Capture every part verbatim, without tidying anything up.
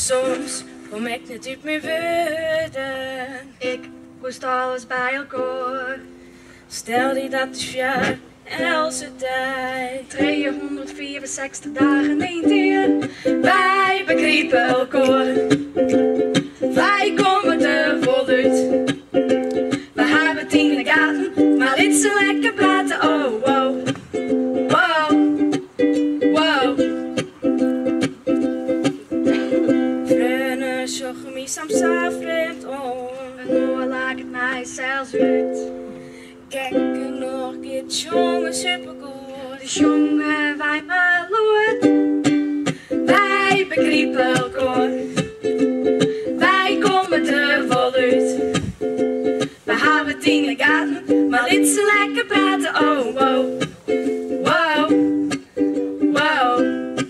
soms kom ik niet uit mijn woorden. Ik moest alles bij elkaar. Stel je dat is jaar else tijd. tweehonderdvierenzestig dagen in het jaar. Wij begrijpen elkaar. Wij komen er voluit. We hebben het in de gaten, maar dit zo lekker praten. Oh wow, wow, wow. Vrienden zochten mij soms vreemd om. En nu laat ik het mij zelfs uit. Kijk nog, dit jongen supergoed. Dus jongen, wij maar lood. Wij begrijpen elkaar. Wij komen er voluit. We hebben het in de gaten, maar dit zo lekker praten. Oh wow, wow, wow.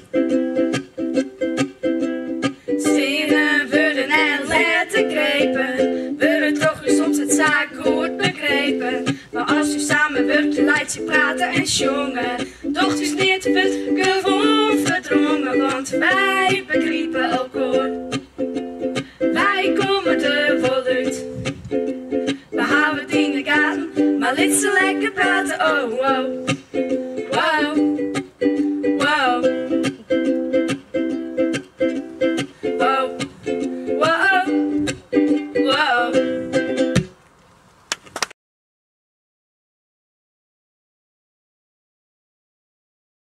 Stenen worden en lettergrepen. Worden toch weer soms het zaak goed begrepen. Maar als je samen werkt, je leidt je praten en jongen. Doch het is niet veel gewoon verdrongen, want wij begrijpen elkaar. Wij komen er voluit. We houden het in de gaten, maar liet ze lekker praten, oh wow.